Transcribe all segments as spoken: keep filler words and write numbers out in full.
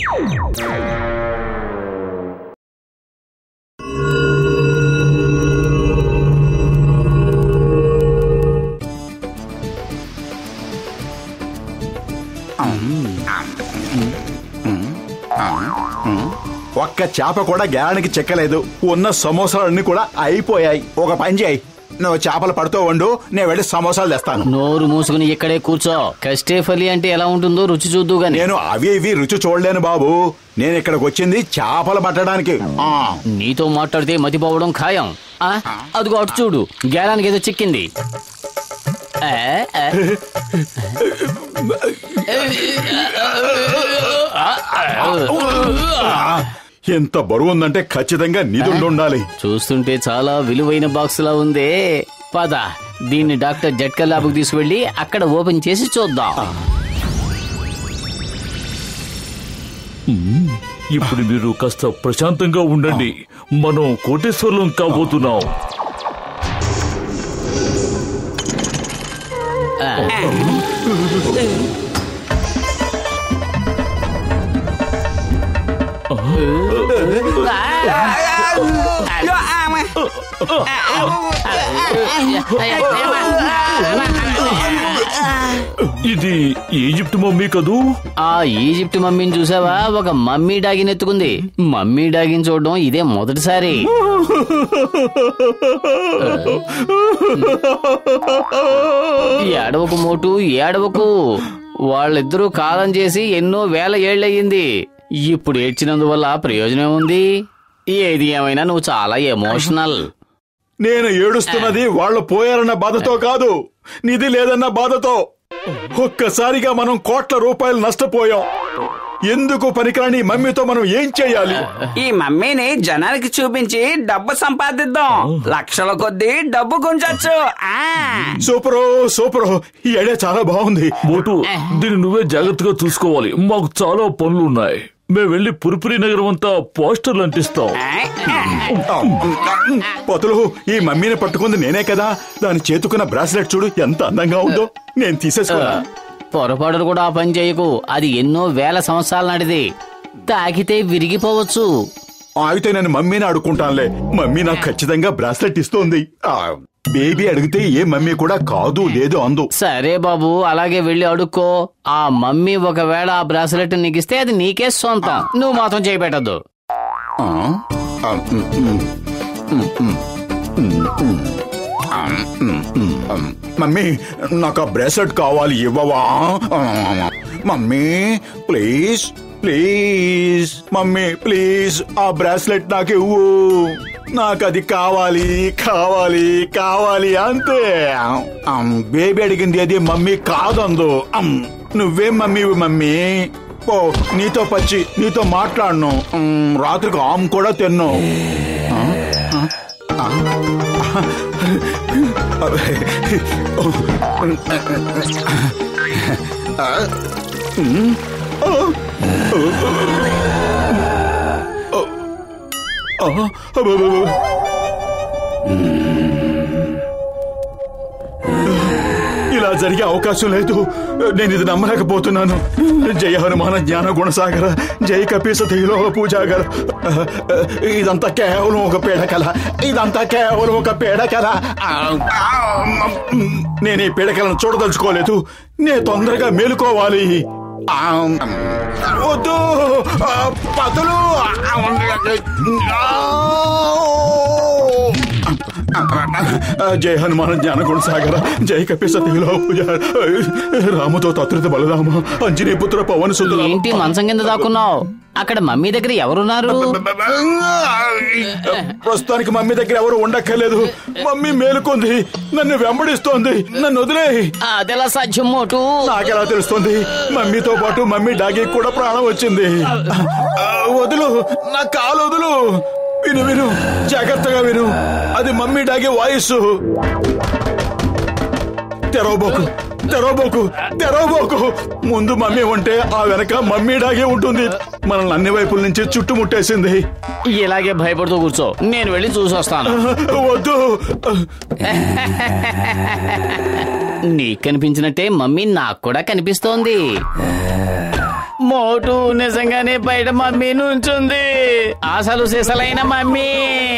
ఒక్క చేప కూడా గేలానికి చెక్కలేదు. ఉన్న సమోసాలన్నీ కూడా అయిపోయాయి. ఒక పని చేయి, నువ్వు చేపలు పడుతూ ఉండు, నేను వెళ్ళి సమోసాలు తెస్తాను. నోరు మూసుకుని ఇక్కడే కూర్చో. కస్టేఫలి అంటే ఎలా ఉంటుందో రుచి చూద్దు గాని. నేను అవి ఇవి రుచి చూడలేను బాబు. నేను ఇక్కడికి వచ్చింది చేపలు పట్టడానికి. నీతో మాట్లాడితే మతిపోవడం ఖాయం. అదిగో అటు చూడు, గేలానికి ఏదో చిక్కింది. ఎంత బరువు ఉందంటే ఖచ్చితంగా నిధులు ఉండాలి. చూస్తుంటే చాలా విలువైన బాక్స్ లా ఉందే. పద, దీన్ని డాక్టర్ జట్కా ల్యాబ్కి తీసుకువెళ్ళి అక్కడ ఓపెన్ చేసి చూద్దాం. ఇప్పుడు మీరు కాస్త ప్రశాంతంగా ఉండండి. మనం కోటేశ్వరం కాబోతున్నాం. ఇది ఈజిప్ట్ మమ్మీ కదూ? ఆ ఈజిప్ట్ మమ్మీని చూసావా? ఒక మమ్మీ డాగిని ఎత్తుకుంది. మమ్మీ డాగిని చూడడం ఇదే మొదటిసారి. ఏడవకు మోటు, ఏడవకు. వాళ్ళిద్దరూ కాలం చేసి ఎన్నో వేల ఏళ్ళయ్యింది. ఇప్పుడు ఏడ్చినందువల్ల ప్రయోజనం ఉంది? ఏది ఏమైనా నువ్వు చాలా ఎమోషనల్. నేను ఏడుస్తున్నది వాళ్ళు పోయారన్న బాధతో కాదు, నిధి లేదన్న బాధతో. ఒక్కసారిగా మనం కోట్ల రూపాయలు నష్టపోయాం. ఎందుకు పనికిరాని మమ్మీతో మనం ఏం చెయ్యాలి? ఈ మమ్మీని జనానికి చూపించి డబ్బు సంపాదిద్దాం. లక్షల కొద్దీ డబ్బు గుంజొచ్చు. సూపరో సూపరో, ఈ ఐడియా చాలా బాగుంది. మోటు, దీన్ని నువ్వే జాగ్రత్తగా చూసుకోవాలి. మాకు చాలా పనులు ఉన్నాయి. మేము వెళ్లి పురిపురి నగరం అంతా పోస్టర్లు అంటిస్తాం. పతులు, ఈ మమ్మీని పట్టుకుంది నేనే కదా. దాని చేతుకున్న బ్రాస్లెట్ చూడు ఎంత అందంగా ఉందో. నేను తీసేసుకోనా? పొరపాటును కూడా ఆ పని చేయకు. అది ఎన్నో వేల సంవత్సరాల నాటిది. తాకితే విరిగిపోవచ్చు. అయితే నేను మమ్మీని అడుక్కుంటానులే. మమ్మీ నాకు ఖచ్చితంగా బ్రాస్లెట్ ఇస్తోంది. బేబీ అడిగితే ఏ మమ్మీ కూడా కాదు లేదు అందు. సరే బాబు, అలాగే వెళ్లి అడుక్కో. ఆ మమ్మీ ఒకవేళ ఆ బ్రాస్లెట్ నీకిస్తే అది నీకే సొంతం. నువ్వు మాత్రం చేయబెట్టద్దు. మమ్మీ, నాకు ఆ బ్రాస్లెట్ కావాలి, ఇవ్వవా? Mummy please please, mummy please, ఆ బ్రాస్లెట్ నాకు ఇవ్వు. నాకు అది కావాలి కావాలి కావాలి అంతే. బేబీ అడిగింది అది మమ్మీ కాదందు. నువ్వేం మమ్మీ? మమ్మీ ఓ, నీతో పచ్చి నీతో మాట్లాడను. రాత్రికి ఆమ్ కూడా తిన్ను. ఇలా జరిగే అవకాశం లేదు. నేను ఇది నమ్మలేకపోతున్నాను. జయ హనుమాన జ్ఞాన గుణసాగర, జయ కపీస తైలోక పూజాగర. ఇదంతా కేవలం ఒక పీడకల. ఇదంతా కేవలం ఒక పీడకల. నేను ఈ పీడకలను చూడదలుచుకోలేదు. నేను తొందరగా మేలుకోవాలి. వద్దు పతులు. జయ హనుమాన జ్ఞాన గుణసాగర, జయ కపీస తైలోక పూజ, రామతో తత్రిత బలరామ, అంజనీ పుత్ర పవన సుందర. ఏంటి మంచం కింద దాక్కున్నావు? అక్కడ మమ్మీ దగ్గర ఎవరున్నారు? ప్రస్తుతానికి మమ్మీ దగ్గర ఎవరు ఉండక్కర్లేదు. మమ్మీ మేలుకుంది, నన్ను వెంబడిస్తోంది. నన్ను వదిలే. అదెలా సాధ్యం మోటు? నాకెలా తెలుస్తుంది? మమ్మీతో పాటు మమ్మీ డాగి కూడా ప్రాణం వచ్చింది. వదులు, నా కాలు వదులు. విను విను, జాగ్రత్తగా విను. అది మమ్మీ డాగి వాయిస్. తెరవబోకు తెరవబోకు తెరవబోకు. ముందు మమ్మీ ఉంటే ఆ వెనక మమ్మీ డాగే ఉంటుంది. మనల్ని అన్ని వైపుల నుంచి చుట్టుముట్టేసింది. ఇలాగే భయపడుతూ కూర్చో, నేను వెళ్ళి చూసొస్తాను. వద్దు. నీకు కనిపించినట్టే మమ్మీ నాకు కూడా కనిపిస్తోంది. మోటు నిజంగానే బయట మమ్మీ నుంచుంది. అసలు సిసలైన మమ్మీ.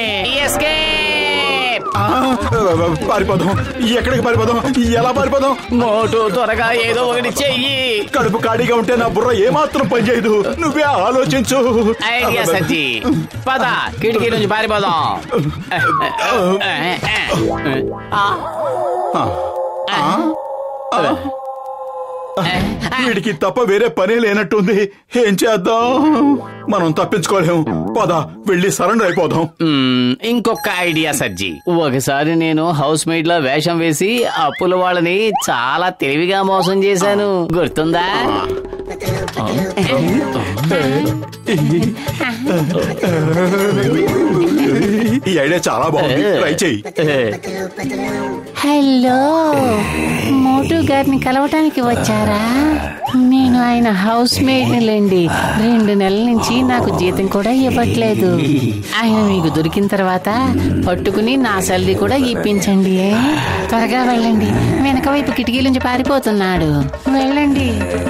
పారిపోదాం. ఎక్కడికి పారిపోదాం? ఎలా పారిపోదాం? మోటు త్వరగా ఏదో ఒకటి చెయ్యి. కడుపు ఖాళీగా ఉంటే నా బుర్ర ఏమాత్రం పనిచేయదు. నువ్వే ఆలోచించు. ఐడియా సజ్జి. పద కిటికీ నుంచి పారిపోదాం. వీడికి తప్ప వేరే పనే లేనట్టుంది. ఏం చేద్దాం? మనం తప్పించుకోలేము. పద వెళ్ళి సరెండర్ అయిపోదాం. ఇంకొక ఐడియా సజ్జి. ఒకసారి నేను హౌస్ మేడ్ లా వేషం వేసి అప్పుల వాళ్ళని చాలా తెలివిగా మోసం చేశాను, గుర్తుందా? ఈ ఐడియా చాలా బాగుంది. ట్రై చెయ్యి. హలో, మోటు గారిని కలవటానికి వచ్చారా? నేను ఆయన హౌస్ మేడ్ లేండి. రెండు నెలల నుంచి నాకు జీతం కూడా ఇవ్వట్లేదు. ఆయన మీకు దొరికిన తర్వాత పట్టుకుని నా సల్లి కూడా ఇప్పించండి. త్వరగా వెళ్ళండి. వెనక వైపు కిటికీ నుంచి పారిపోతున్నాడు. వెళ్ళండి.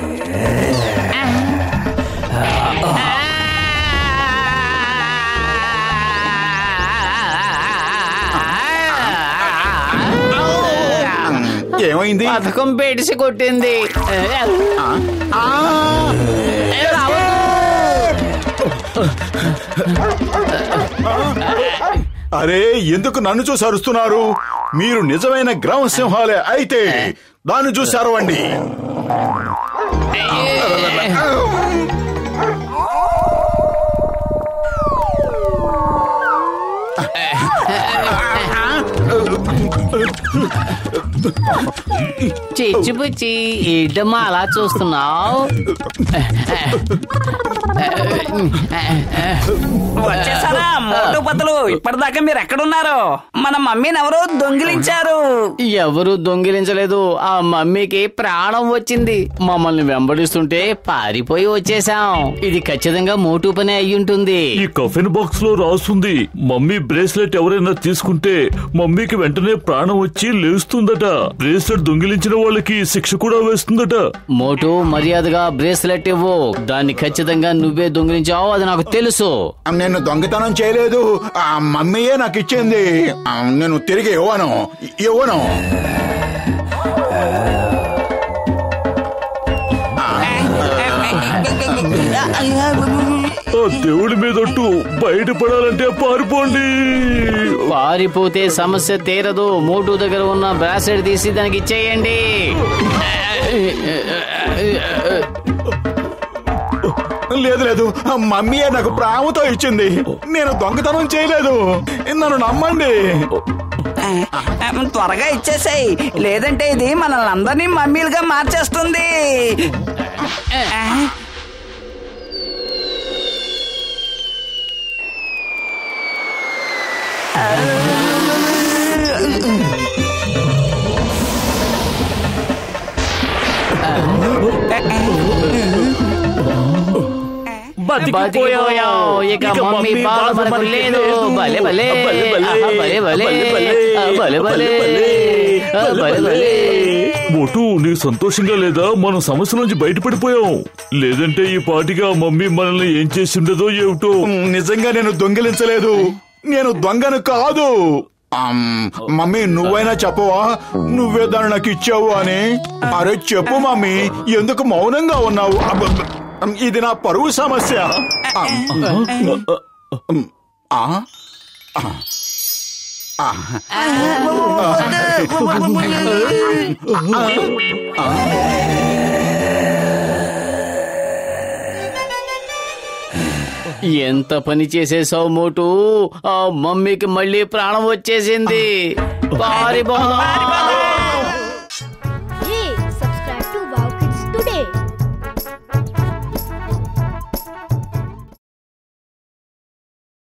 ఏమైంది? పథకం పేడిసి కొట్టింది. అరే, ఎందుకు నన్ను చూసి అరుస్తున్నారు? మీరు నిజమైన గ్రామ సింహాలే అయితే దాన్ని చూసి అరవండి. చిచ్చుపుచ్చి ఏంటమ్మా అలా చూస్తున్నావు? వచ్చేసారా మోటు పత్లు? ఇప్పటిదాకా మీరు ఎక్కడున్నారు? మన మమ్మీని ఎవరో దొంగిలించారు. ఎవరు దొంగిలించలేదు. ఆ మమ్మీకి ప్రాణం వచ్చింది. మమ్మల్ని వెంబడిస్తుంటే పారిపోయి వచ్చేసాం. ఇది ఖచ్చితంగా మోటు పని అయ్యుంటుంది. ఈ కఫిన్ బాక్స్ లో రాస్తుంది, మమ్మీ బ్రేస్లెట్ ఎవరైనా తీసుకుంటే మమ్మీకి వెంటనే ప్రాణం వచ్చి లేస్తుందట. బ్రేస్లెట్ దొంగిలించిన వాళ్ళకి శిక్ష కూడా వేస్తుందట. మోటు, మర్యాదగా బ్రేస్లెట్ ఇవ్వు. దాన్ని ఖచ్చితంగా నువ్వే దొంగిలించావు, అది నాకు తెలుసు. నేను దొంగతనం చేయలేదు. ఆ మమ్మీయే నాకు ఇచ్చింది. నేను తిరిగి ఇవ్వను ఇవ్వను దేవుడి మీదొట్టు బయటపడాలంటే పారిపోండి. పారిపోతే సమస్య తీరదు. మోటు దగ్గర ఉన్న బ్రాసెట్ తీసి దానికి ఇచ్చేయండి. లేదు లేదు, మమ్మీయే నాకు ప్రేమతో ఇచ్చింది. నేను దొంగతనం చేయలేదు. నన్ను నమ్మండి. త్వరగా ఇచ్చేసాయి, లేదంటే ఇది మనల్ని అందరినీ మమ్మీలుగా మార్చేస్తుంది. బతికిపోయావు. ఇక మమ్మీ బాధ మనకు లేదు. భలే భలే భలే భలే భలే భలే భలే. మోటు, నీకు సంతోషంగా లేదా? మనం సమస్య నుంచి బయటపడిపోయాం. లేదంటే ఈ పాటిగా మమ్మీ మనల్ని ఏం చేసి ఉండదో ఏమిటో. నిజంగా నేను దొంగిలించలేదు. నేను దొంగను కాదు. మమ్మీ, నువ్వైనా చెప్పవా నువ్వే దాన్ని నాకు ఇచ్చావు అని? అరే చెప్పు మమ్మీ, ఎందుకు మౌనంగా ఉన్నావు? ఇది నా పరువు సమస్య. ఎంత పని చేసేసావు మోటు. ఆ మమ్మీకి మళ్ళీ ప్రాణం వచ్చేసింది. పారిపోదాం.